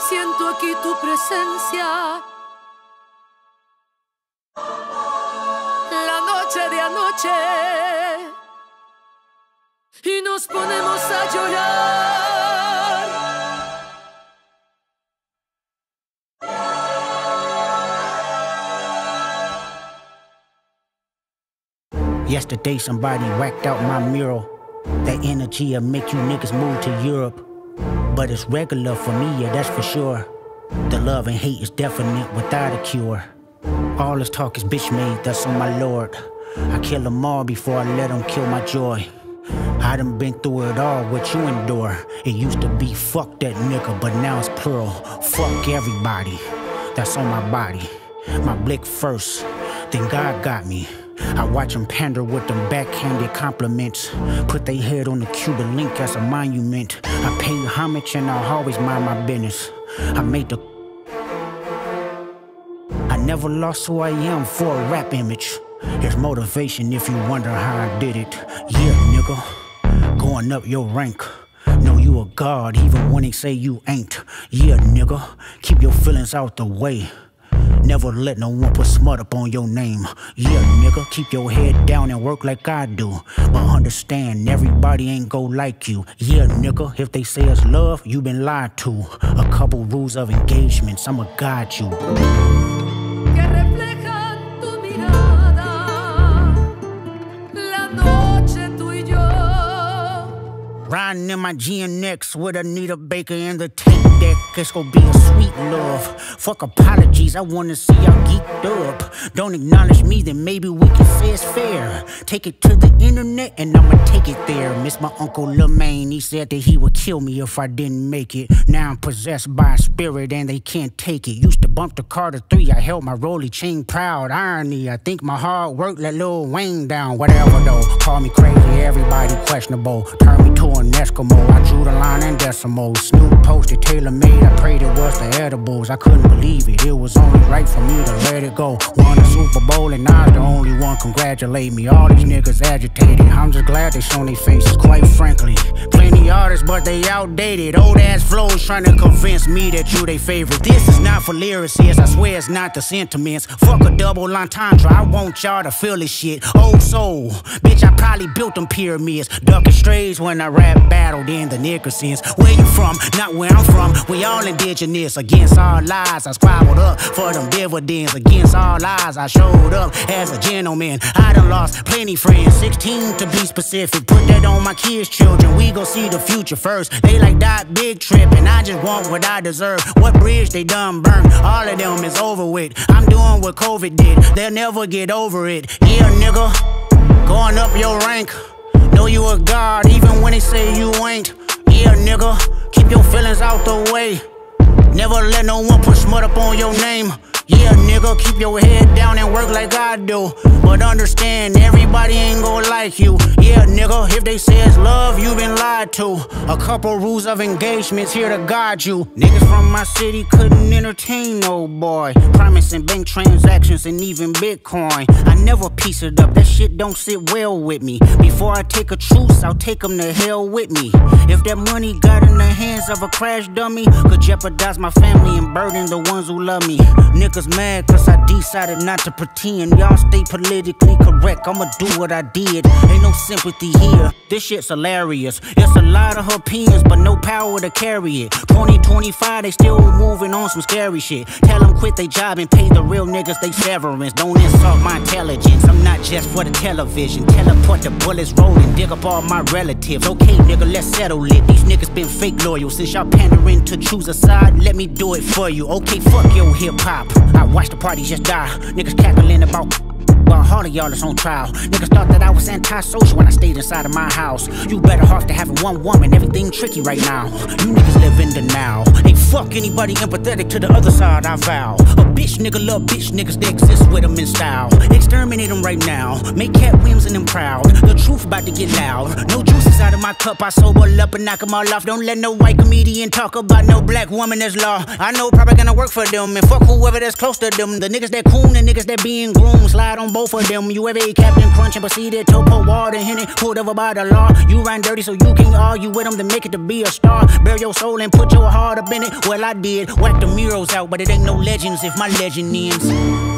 Siento aquí tu presencia. La noche de anoche y nos ponemos a llorar. Yesterday somebody whacked out my mural. That energy'll make you niggas move to Europe. But it's regular for me, yeah, that's for sure. The love and hate is definite without a cure. All this talk is bitch made, that's on my lord. I kill them all before I let them kill my joy. I done been through it all, what you endure. It used to be fuck that nigga, but now it's plural. Fuck everybody, that's on my body. My blick first, then God got me. I watch them pander with them backhanded compliments. Put their head on the Cuban link as a monument. I pay homage and I always mind my business. I never lost who I am for a rap image. Here's motivation if you wonder how I did it. Yeah, nigga, going up your rank. Know you a god even when they say you ain't. Yeah, nigga, keep your feelings out the way. Never let no one put smut up on your name. Yeah, nigga, keep your head down and work like I do. But understand, everybody ain't go like you. Yeah, nigga, if they say it's love, you been lied to. A couple rules of engagements, I'ma guide you. Riding in my GNX with Anita Baker and the tape deck. It's gonna be a sweet love. Fuck apologies, I wanna see y'all geeked up. Don't acknowledge me, then maybe we can say it's fair. Take it to the internet and I'ma take it there. Miss my Uncle Lemaine, he said that he would kill me if I didn't make it. Now I'm possessed by a spirit and they can't take it. Used to bump the Carter 3, I held my rolly chain proud. Irony, I think my hard work let Lil Wayne down. Whatever though, call me crazy, everybody questionable. Turn me to an Eskimo, I drew the line in decimals. Snoop posted tailor-made, I prayed it was the edibles. I couldn't believe it, it was only right for me to let it go. Won a Super Bowl and I was the only one congratulate me. All these niggas agitated, I'm just glad they shown their faces. Quite frankly, plenty artists but they outdated. Old ass flows trying to convince me that you they favorite. This is not for lyricists, I swear it's not the sentiments. Fuck a double entendre, I want y'all to feel this shit. Old soul, bitch, I probably built them pyramids. Ducking strays when I rap battled in the Nickersons. Where you from? Not where I'm from. We all indigenous. Against all lies, I squabbled up for them dividends. Against all lies, I showed up as a gentleman. I done lost plenty friends, 16 to be specific. Put that on my kids' children. We gon' see the future first. They like that big trip, and I just want what I deserve. What bridge they done burned? All of them is over with. I'm doing what COVID did. They'll never get over it. Yeah, nigga, going up your rank. Know you a god even when they say you ain't. Yeah, nigga, keep your feelings out the way. Never let no one put smut up on your name. Yeah, nigga, keep your head down and work like I do. But understand, everybody ain't gon' like you. Yeah, nigga, if they say it's love, you been lied to. A couple rules of engagements here to guide you. Niggas from my city couldn't entertain no boy. Promising bank transactions and even Bitcoin. I never piece it up, that shit don't sit well with me. Before I take a truce, I'll take them to hell with me. If that money got in the hands of a crash dummy, could jeopardize my family and burden the ones who love me. Niggas mad cause I decided not to pretend. Y'all stay politically correct, I'ma do what I did. Ain't no sympathy here, this shit's hilarious. It's a lot of opinions but no power to carry it. 2025 they still moving on some scary shit. Tell them quit they job and pay the real niggas they severance. Don't insult my intelligence, I'm not just for the television. Teleport the bullets rolling, dig up all my relatives. Okay nigga, let's settle it. These niggas been fake loyal. Since y'all pandering to choose a side, let me do it for you. Okay, fuck your hip-hop, I watch the party just die. Niggas cackling about while all of y'all is on trial. Niggas thought that I was antisocial when I stayed inside of my house. You better off to having one woman, everything tricky right now. You niggas live in denial. Ain't fuck anybody empathetic to the other side, I vow. A bitch nigga love bitch niggas, they exist with them in style. Exterminate them right now, make Cat Williams and them proud. The truth about to get loud. No juices out of my cup, I sober up and knock them all off. Don't let no white comedian talk about no black woman as law. I know probably gonna work for them and fuck whoever that's close to them. The niggas that coon, the niggas that being groomed, slide on both of them. You ever ate Captain Crunch and proceeded to pour water in it, pulled over by the law. You ran dirty so you can't argue with them to make it to be a star. Bear your soul and put your heart up in it. Well, I did. Whack the murals out, but it ain't no legends if my legend ends.